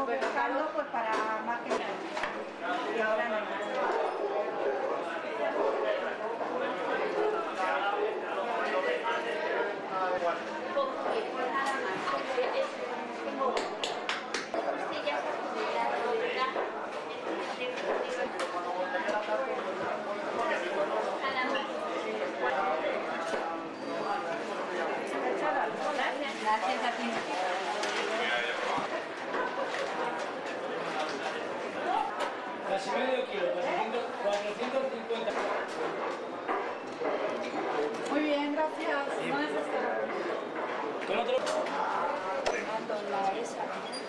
buscando pues para más que nada. Y ahora no hay nada. Gracias a ti. Casi medio kilo, 450. Muy bien, gracias. No necesito. ¿Con otro? La esa.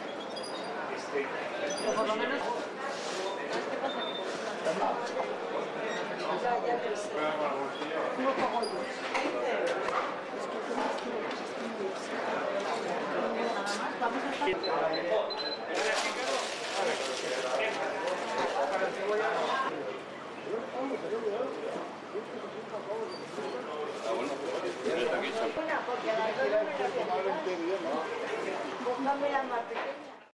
O por lo menos. ¿Qué pasa? Ya ves. Unos cogollos. 20 euros. Es que tienes que. Nada más. Vamos a estar. Una, porque a las 2 no me la. Búscame la más pequeña.